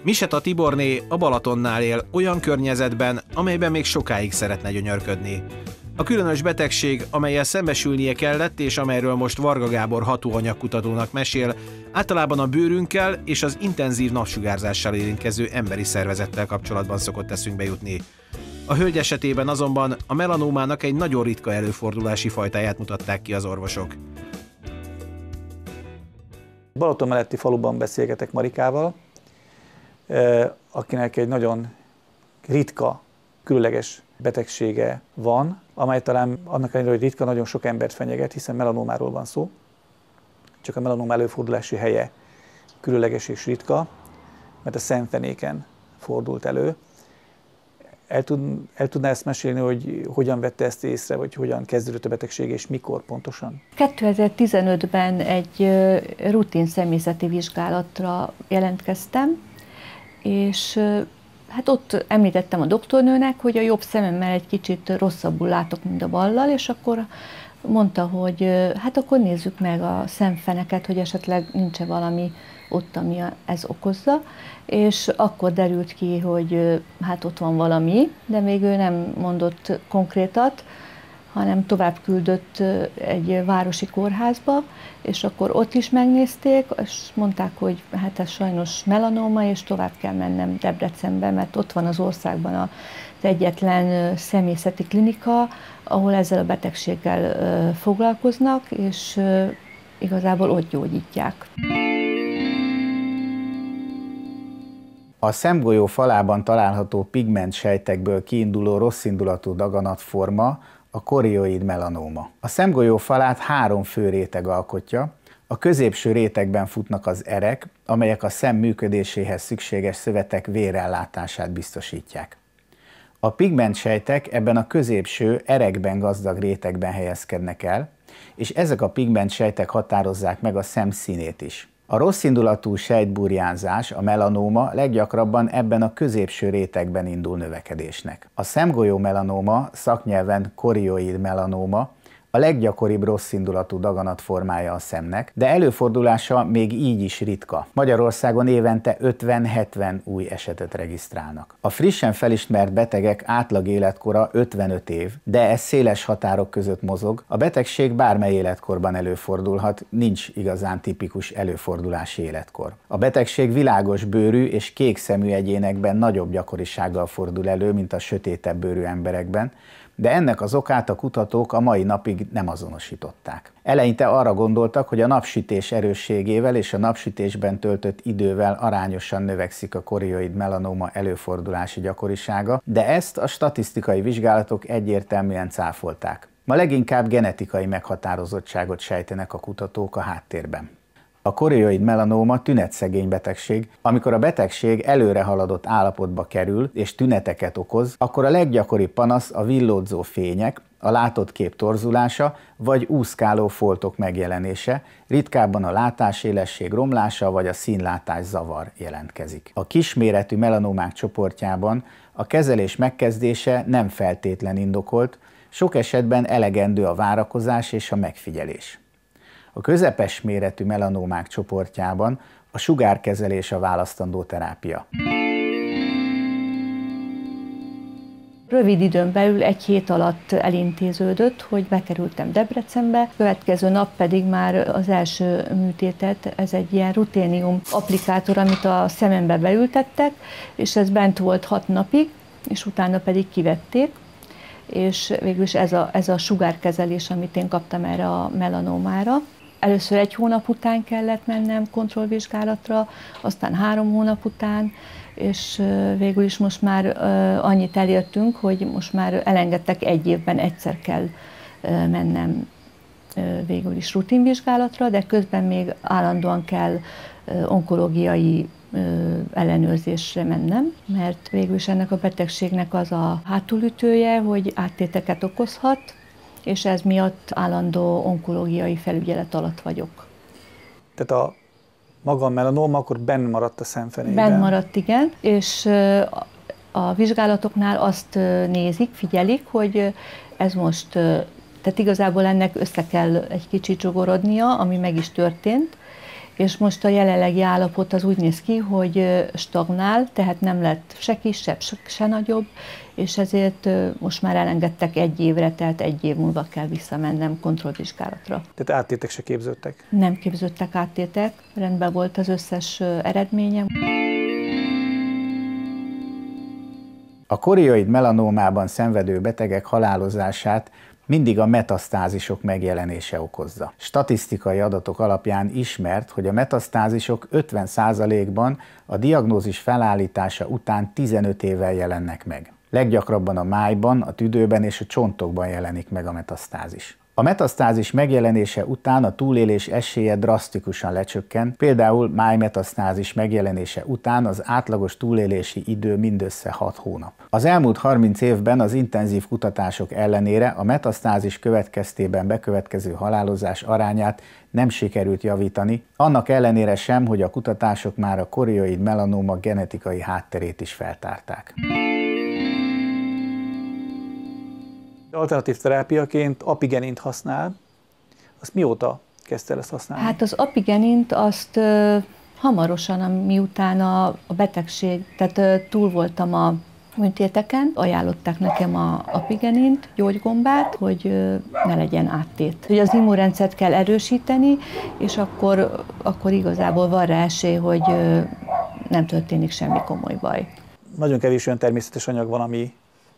Miseta Tiborné a Balatonnál él, olyan környezetben, amelyben még sokáig szeretne gyönyörködni. A különös betegség, amellyel szembesülnie kellett, és amelyről most Varga Gábor hatóanyagkutatónak mesél, általában a bőrünkkel és az intenzív napsugárzással érintkező emberi szervezettel kapcsolatban szokott eszünkbe jutni. A hölgy esetében azonban a melanómának egy nagyon ritka előfordulási fajtáját mutatták ki az orvosok. Balaton melletti faluban beszélgetek Marikával, akinek egy nagyon ritka, különleges betegsége van, amely talán annak ellenére, hogy ritka, nagyon sok embert fenyeget, hiszen melanómáról van szó. Csak a melanóma előfordulási helye különleges és ritka, mert a szemfenéken fordult elő. El tudná ezt mesélni, hogy hogyan vette ezt észre, vagy hogyan kezdődött a betegség, és mikor pontosan? 2015-ben egy rutin személyzeti vizsgálatra jelentkeztem, és hát ott említettem a doktornőnek, hogy a jobb szememmel egy kicsit rosszabbul látok, mint a ballal, és akkor mondta, hogy hát akkor nézzük meg a szemfeneket, hogy esetleg nincs-e valami ott, ami ez okozza, és akkor derült ki, hogy hát ott van valami, de még ő nem mondott konkrétat, hanem tovább küldött egy városi kórházba, és akkor ott is megnézték, és mondták, hogy hát ez sajnos melanóma, és tovább kell mennem Debrecenbe, mert ott van az országban az egyetlen személyzeti klinika, ahol ezzel a betegséggel foglalkoznak, és igazából ott gyógyítják. A szemgolyó falában található pigmentsejtekből kiinduló rosszindulatú daganatforma a korioid melanóma. A szemgolyó falát 3 fő réteg alkotja, a középső rétegben futnak az erek, amelyek a szem működéséhez szükséges szövetek vérellátását biztosítják. A pigmentsejtek ebben a középső erekben gazdag rétegben helyezkednek el, és ezek a pigmentsejtek határozzák meg a szem színét is. A rosszindulatú sejtburjánzás, a melanóma leggyakrabban ebben a középső rétegben indul növekedésnek. A szemgolyó melanóma, szaknyelven korioid melanóma, a leggyakoribb rosszindulatú daganatformája a szemnek, de előfordulása még így is ritka. Magyarországon évente 50-70 új esetet regisztrálnak. A frissen felismert betegek átlag életkora 55 év, de ez széles határok között mozog. A betegség bármely életkorban előfordulhat, nincs igazán tipikus előfordulási életkor. A betegség világos bőrű és kék szemű egyénekben nagyobb gyakorisággal fordul elő, mint a sötétebb bőrű emberekben, de ennek az okát a kutatók a mai napig nem azonosították. Eleinte arra gondoltak, hogy a napsütés erősségével és a napsütésben töltött idővel arányosan növekszik a korioid melanóma előfordulási gyakorisága, de ezt a statisztikai vizsgálatok egyértelműen cáfolták. Ma leginkább genetikai meghatározottságot sejtenek a kutatók a háttérben. A korioid melanóma tünetszegény betegség. Amikor a betegség előre haladott állapotba kerül és tüneteket okoz, akkor a leggyakoribb panasz a villódzó fények, a látott kép torzulása vagy úszkáló foltok megjelenése, ritkábban a látásélesség romlása vagy a színlátás zavar jelentkezik. A kisméretű melanómák csoportjában a kezelés megkezdése nem feltétlen indokolt, sok esetben elegendő a várakozás és a megfigyelés. A közepes méretű melanómák csoportjában a sugárkezelés a választandó terápia. Rövid időn belül 1 hét alatt elintéződött, hogy bekerültem Debrecenbe, következő nap pedig már az első műtétet, ez egy ilyen ruténium applikátor, amit a szemembe beültettek, és ez bent volt 6 napig, és utána pedig kivették, és végülis ez a sugárkezelés, amit én kaptam erre a melanómára. Először 1 hónap után kellett mennem kontrollvizsgálatra, aztán 3 hónap után, és végül is most már annyit elértünk, hogy most már elengedtek 1 évben egyszer kell mennem végül is rutinvizsgálatra, de közben még állandóan kell onkológiai ellenőrzésre mennem, mert végül is ennek a betegségnek az a hátulütője, hogy áttéteket okozhat, és ez miatt állandó onkológiai felügyelet alatt vagyok. Tehát a maga a melanóma akkor benn maradt a szemfenében? Benn maradt, igen, és a vizsgálatoknál azt nézik, figyelik, hogy ez most, tehát igazából ennek össze kell egy kicsit zsugorodnia, ami meg is történt, és most a jelenlegi állapot az úgy néz ki, hogy stagnál, tehát nem lett se kisebb, se nagyobb, és ezért most már elengedtek 1 évre, tehát 1 év múlva kell visszamennem kontrollvizsgálatra. Tehát áttétek se képződtek? Nem képződtek áttétek, rendben volt az összes eredményem. A korioid melanómában szenvedő betegek halálozását mindig a metasztázisok megjelenése okozza. Statisztikai adatok alapján ismert, hogy a metasztázisok 50%-ban a diagnózis felállítása után 15 évvel jelennek meg. Leggyakrabban a májban, a tüdőben és a csontokban jelenik meg a metasztázis. A metasztázis megjelenése után a túlélés esélye drasztikusan lecsökken, például májmetasztázis megjelenése után az átlagos túlélési idő mindössze 6 hónap. Az elmúlt 30 évben az intenzív kutatások ellenére a metasztázis következtében bekövetkező halálozás arányát nem sikerült javítani, annak ellenére sem, hogy a kutatások már a korioid melanóma genetikai hátterét is feltárták. Alternatív terápiaként apigenint használ. Azt mióta kezdte ezt használni? Hát az apigenint azt hamarosan, miután a betegség, tehát túl voltam a műtéteken, ajánlották nekem a apigenint, gyógygombát, hogy ne legyen áttét. Hogy az immunrendszert kell erősíteni, és akkor igazából van rá esély, hogy nem történik semmi komoly baj. Nagyon kevés olyan természetes anyag van, ami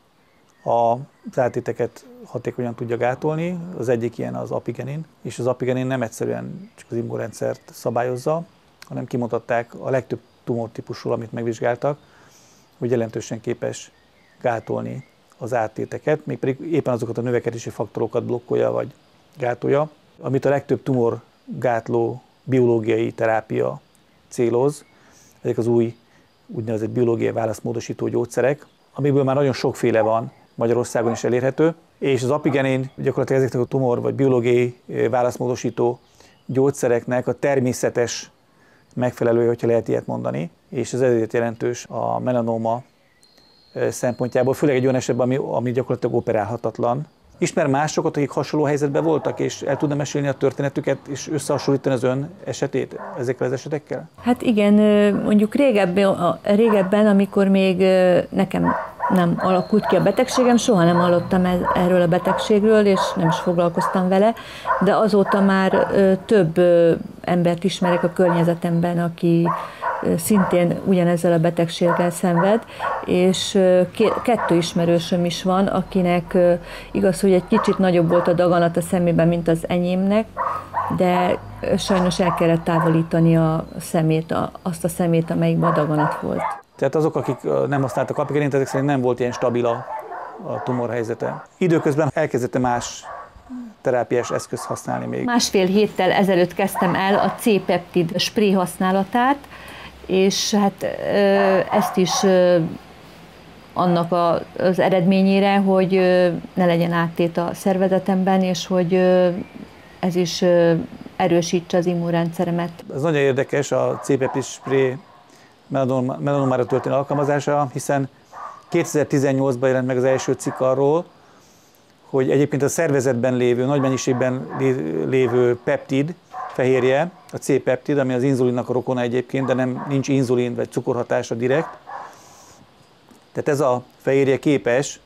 az áttéteket hatékonyan tudja gátolni. Az egyik ilyen az apigenin, és az apigenin nem egyszerűen csak az immunrendszert szabályozza, hanem kimutatták a legtöbb tumortípusról, amit megvizsgáltak, hogy jelentősen képes gátolni az áttéteket, mégpedig éppen azokat a növekedési faktorokat blokkolja vagy gátolja, amit a legtöbb tumorgátló biológiai terápia céloz. Ezek az új úgynevezett biológiai válaszmódosító gyógyszerek, amiből már nagyon sokféle van, Magyarországon is elérhető, és az apigenin gyakorlatilag ezeknek a tumor vagy biológiai válaszmódosító gyógyszereknek a természetes megfelelője, hogyha lehet ilyet mondani, és ez ezért jelentős a melanóma szempontjából, főleg egy olyan esetben, ami gyakorlatilag operálhatatlan. Ismer másokat, akik hasonló helyzetben voltak, és el tudna mesélni a történetüket, és összehasonlítani az ön esetét ezekkel az esetekkel? Hát igen, mondjuk régebben, amikor még nekem nem alakult ki a betegségem, soha nem hallottam erről a betegségről, és nem is foglalkoztam vele, de azóta már több embert ismerek a környezetemben, aki szintén ugyanezzel a betegséggel szenved, és 2 ismerősöm is van, akinek igaz, hogy egy kicsit nagyobb volt a daganat a szemében, mint az enyémnek, de sajnos el kellett távolítani azt a szemét, amelyikben a daganat volt. Tehát azok, akik nem használtak apigenint, ezek szerint nem volt ilyen stabil a tumor helyzete. Időközben elkezdette más terápiás eszközt használni még. 1,5 héttel ezelőtt kezdtem el a C-peptid spré használatát, és hát ezt is annak az eredményére, hogy ne legyen áttét a szervezetemben, és hogy ez is erősítse az immunrendszeremet. Ez nagyon érdekes, a C-peptid spré melanomára történő alkalmazása, hiszen 2018-ban jelent meg az első cikk arról, hogy egyébként a szervezetben lévő, nagy mennyiségben lévő peptid, fehérje, a C-peptid, ami az inzulinnak a rokona egyébként, de nincs inzulin vagy cukorhatása direkt. Tehát ez a fehérje képes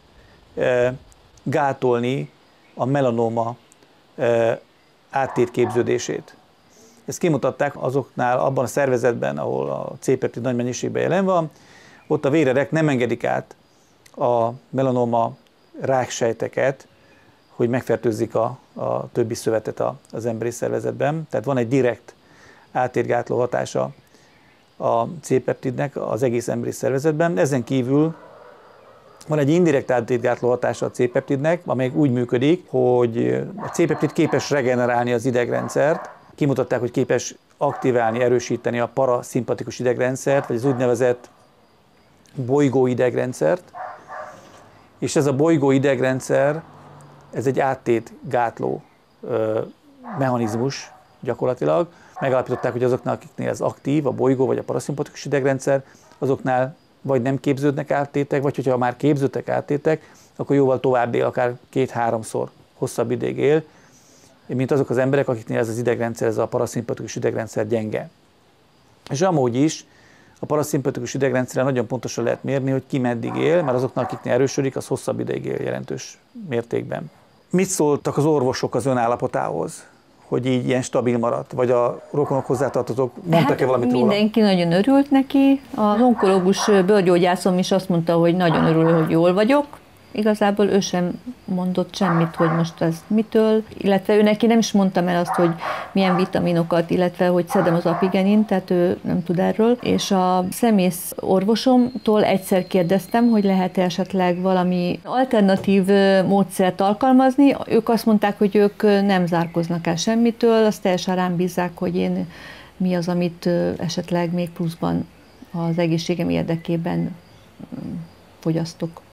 gátolni a melanóma áttétképződését. Ezt kimutatták azoknál abban a szervezetben, ahol a C-peptid nagy mennyiségben jelen van, ott a vérerek nem engedik át a melanóma ráksejteket, hogy megfertőzzik a többi szövetet az emberi szervezetben. Tehát van egy direkt áttétgátló hatása a C-peptidnek az egész emberi szervezetben. Ezen kívül van egy indirekt áttétgátló hatása a C-peptidnek, amely úgy működik, hogy a C-peptid képes regenerálni az idegrendszert. Kimutatták, hogy képes aktiválni, erősíteni a paraszimpatikus idegrendszert, vagy az úgynevezett bolygó idegrendszert. És ez a bolygó idegrendszer, ez egy áttétgátló mechanizmus gyakorlatilag. Megállapították, hogy azoknál, akiknél ez aktív, a bolygó vagy a paraszimpatikus idegrendszer, azoknál vagy nem képződnek áttétek, vagy hogyha már képződtek áttétek, akkor jóval tovább él, akár 2-3-szor hosszabb ideig él. mint azok az emberek, akiknél ez az idegrendszer, ez a paraszimpatikus idegrendszer gyenge. És amúgy is a paraszimpatikus idegrendszeren nagyon pontosan lehet mérni, hogy ki meddig él, mert azoknak, akiknél erősödik, az hosszabb ideig él jelentős mértékben. Mit szóltak az orvosok az ön állapotához, hogy így ilyen stabil maradt? Vagy a rokonok hozzátartozók mondtak-e valamit róla? Mindenki nagyon örült neki. Az onkológus bőrgyógyászom is azt mondta, hogy nagyon örül, hogy jól vagyok. Igazából ő sem mondott semmit, hogy most ez mitől, illetve ő neki nem is mondtam el azt, hogy milyen vitaminokat, illetve hogy szedem az apigenint, tehát ő nem tud erről. És a szemész orvosomtól egyszer kérdeztem, hogy lehet-e esetleg valami alternatív módszert alkalmazni. Ők azt mondták, hogy ők nem zárkoznak el semmitől, azt teljesen rám bízzák, hogy én mi az, amit esetleg még pluszban az egészségem érdekében fogyasztok.